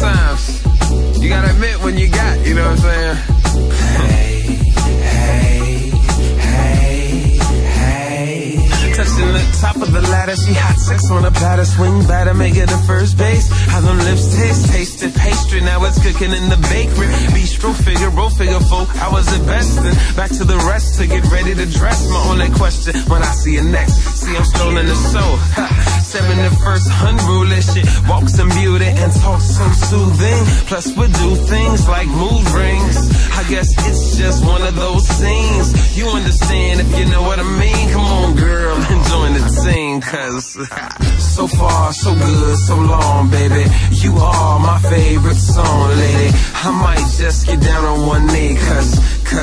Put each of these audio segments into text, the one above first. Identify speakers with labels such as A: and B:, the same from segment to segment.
A: sometimes you gotta admit when you got, you know what I'm saying? Touching the top of the ladder, she hot sex on a platter, swing batter, make it a first base. How them lips taste, tasted pastry, now it's cooking in the bakery. Bistro figure, figure 4 hours at best, and back to the rest to get ready to dress. My only question when I see her next, see I'm stolen the soul. 71st unruly shit, walks in beauty and talks so soothing. Plus we do things like mood rings. I guess it's just one of those scenes. You understand if you know what I mean. Come on, girl, enjoying the scene, cause so far, so good, so long, baby. You are my favorite song, lady. I might just get down on one knee, cause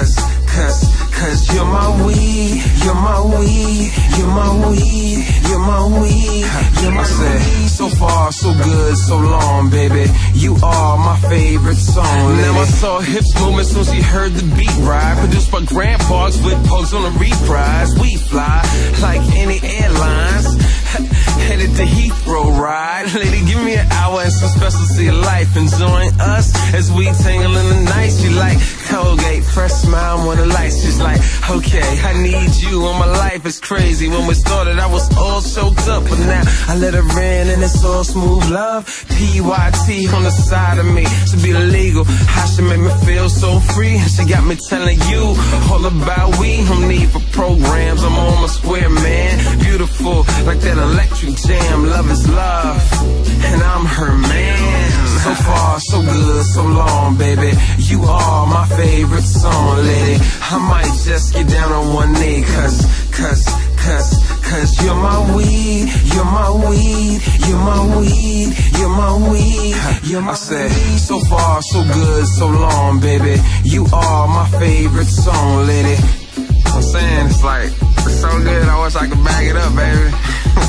A: you're my weed, you're my weed, you're my weed, you're my weed, you're my weed. So far, so good, so long, baby. You are my favorite song, lady. Now I saw hips movement soon she heard the beat ride. Produced by grandpas with pugs on a reprise. We fly like any airlines, headed to Heathrow ride. Lady, give me an hour and some specialty of life. Enjoying us as we tangle in the night. She like Colgate, fresh smile when the lights. She's like, okay, I need you in my life. It's crazy. When we started, I was all choked up, but now I let her in and it's all smooth love. PYT on the side of me should be illegal. How she make me feel so free. She got me telling you all about we. No need for programs. I'm on my square, man. Beautiful like that electric jam. Love is love, and I'm her man. So far, so good, so long, baby. You are my favorite song, lady. I might just get down on one knee, cause you're my weed, you're my weed, you're my weed, you're my weed, you're my weed. So far, so good, so long, baby. You are my favorite song, lady. I'm saying, it's like, it's so good, I wish I could bag it up, baby.